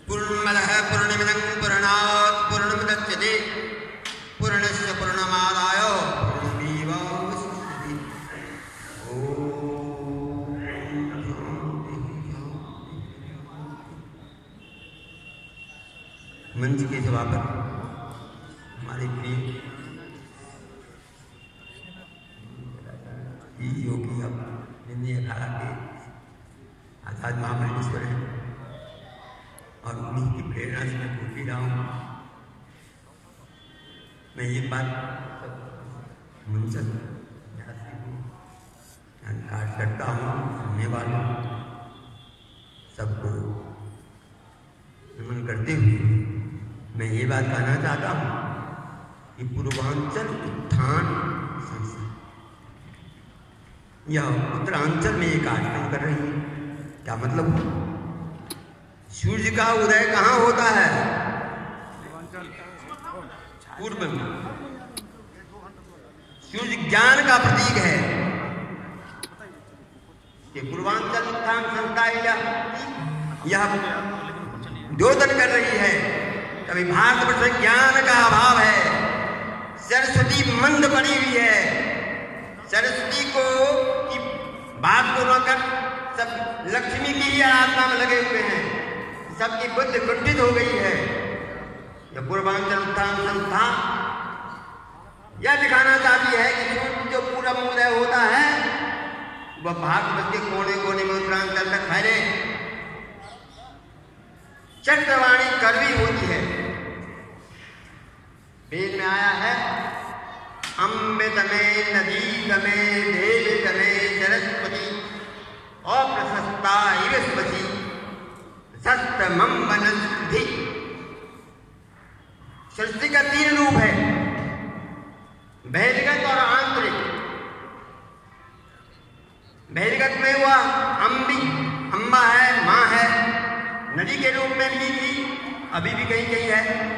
पूर्णमदः पूर्णमिदं पूर्णात् पूर्णमुदच्यते पूर्णस्य पूर्णमादाय पूर्णमेवावशिष्यते। मंच के सभा पर हमारे प्रिय योगी अब निंदी अखाड़ा के आचार्य महाबलेश्वर हैं और उन्हीं की प्रेरणा से मैं बोल भी रहा हूँ। मैं एक बात मुंसद जानकार करता हूँ, सुनने वालों सबको नमन करते हुए मैं ये बात कहना चाहता हूँ कि पूर्वांचल उत्थान संस्था यह उत्तरांचल में एक कार्यक्रम कर रही है। क्या मतलब? सूर्य का उदय कहाँ होता है? पूर्व में। सूर्य ज्ञान का प्रतीक है। ये पूर्वांचल उत्थान संस्था यह द्योतन कर रही है। कभी भारतवर्ष में ज्ञान का अभाव है, सरस्वती मंद पड़ी हुई है, सरस्वती को की बात को रोकर सब लक्ष्मी की ही आराधना में लगे हुए हैं, सबकी बुद्धि कुंठित हो गई है। यह पूर्वांचल उत्थान संस्था यह दिखाना चाहती है कि सूर्य जो पूरा उदय होता है वह भारतवर्ष के कोने कोने में उत्तरांचल तक फैले। चक्रवाणी कड़वी होती है। वेद में आया है अमृत में नदी में देव में सरस्वती अप्रशस्ता इरस्वती सस्तमं वनस्पति। सृष्टि का 3 रूप है, बहिर्गत और आंतरिक। बहिर्गत में वह अम्बा है, माँ है, नदी के रूप में भी थी, अभी भी कहीं कहीं है।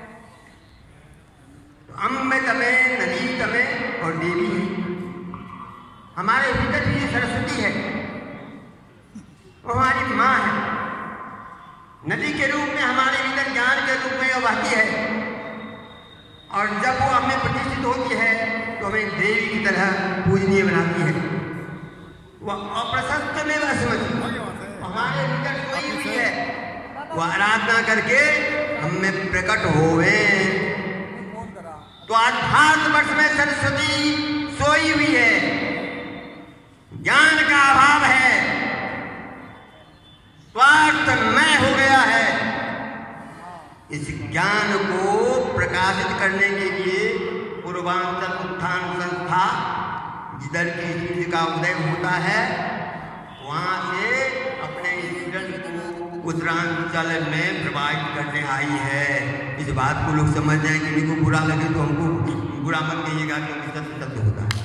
तो अमृत में, नदी में और देवी है। हमारे भीतर भी सरस्वती है, वो हमारी माँ है। नदी के रूप में हमारे भीतर ज्ञान के रूप में बहती है और जब वो हमें प्रतिष्ठित होती है तो हमें देवी की तरह पूजनीय बनाती है। वह अप्रशस्त में वसमति, हमारे भीतर सोई हुई है, वह आराधना करके हम में प्रकट होवे। तो आज भारतवर्ष में सरस्वती सोई हुई है, ज्ञान का अभाव है, स्वार्थमय हो गया है। इस ज्ञान को प्रकाशित करने के लिए पूर्वांचल उत्थान संस्था जिधर की सूर्य का उदय होता है वहां से अपने स्टूडेंट को उत्तरांचल में प्रवाहित करने आई है। इस बात को लोग समझ जाए कि इनको बुरा लगे तो हमको बुरा मत कहिएगा, क्योंकि सत्य होता है।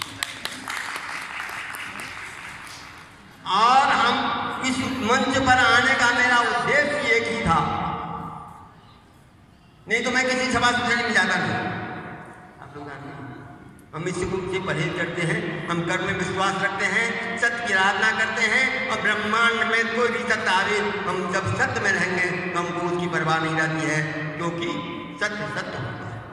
और हम इस मंच पर आने का मेरा उद्देश्य एक ही था, नहीं तो मैं किसी सभा से नहीं जाता नहीं। आप लोग हम इससे परहेज करते हैं, हम कर्म में विश्वास रखते हैं, सत्य की आराधना करते हैं और ब्रह्मांड में कोई भी सत्य आवे, हम जब सत्य में रहेंगे तो हमको उसकी परवाह नहीं रहती है, क्योंकि सत्य सत्य होता है।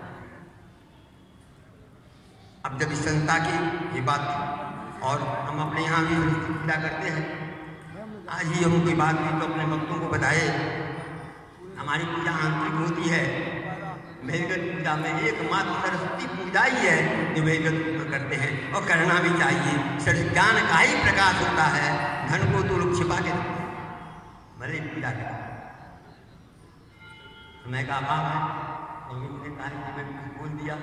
अब जब इस संस्था की ये बात थी और हम अपने यहाँ भी पूजा करते हैं, आज ही हम कोई बात हुई तो अपने भक्तों को बताए। हमारी पूजा आंतरिक होती है, बहिर्गत पूजा में एकमात्र सरस्वती पूजा ही है जो बहिर्गत करते हैं और करना भी चाहिए। सरस्वती ज्ञान का ही प्रकाश होता है, धन को तो लोग छिपा के रखते हैं, भले पूजा करें। समय का अभाव है, मुझे कहा कि मैं बोल दिया,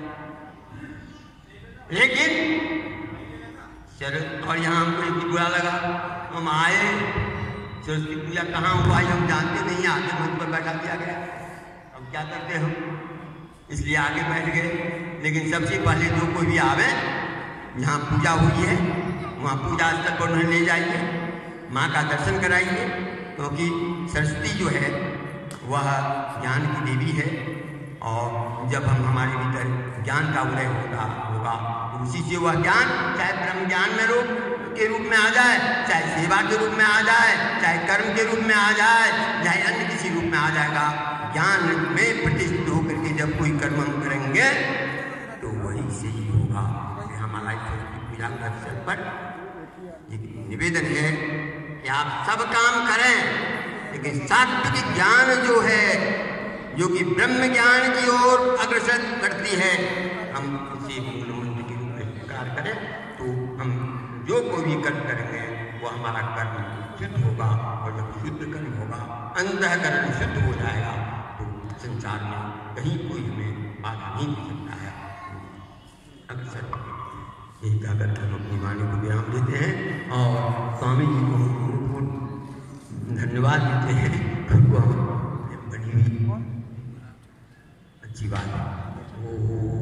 लेकिन और यहाँ हमको एक बुरा लगा। हम आए, सरस्वती पूजा कहाँ हुआ हम जानते नहीं, आगे मंच पर बैठा दिया गया। अब क्या करते हम, इसलिए आगे बैठ गए। लेकिन सबसे पहले जो कोई भी आवे, जहाँ पूजा हुई है वहाँ पूजा स्थल पर उन्हें ले जाइए, माँ का दर्शन कराइए, क्योंकि सरस्वती जो है वह ज्ञान की देवी है। और जब हम हमारे भीतर ज्ञान का उदय होगा तो उसी से वह ज्ञान चाहे ब्रह्म ज्ञान में रूप के रूप में आ जाए, चाहे सेवा के रूप में आ जाए, चाहे कर्म के रूप में आ जाए, चाहे अन्य किसी रूप में आ जाएगा। ज्ञान में प्रतिष्ठित होकर के जब कोई कर्म हम करेंगे तो वही से ही होगा। हमारा सरस्वती पूजा के अवसर पर एक निवेदन है कि आप सब काम करें, लेकिन सात्विक ज्ञान जो है, जो कि ब्रह्म ज्ञान की ओर अग्रसर करती है, हम इसे मूल मंत्र के रूप में स्वीकार करें तो हम जो कोई भी कर्म करेंगे वो हमारा कर्म शुद्ध होगा। और जब शुद्ध कर्म होगा, अंतःकरण शुद्ध हो जाएगा, तो संसार में कहीं कोई हमें बाधा नहीं दे सकता है। अक्सर यही कहकर हम अपनी वाणी को विराम देते हैं और स्वामी जी को धन्यवाद देते हैं। उनको बड़ी हुई अच्छी बात है।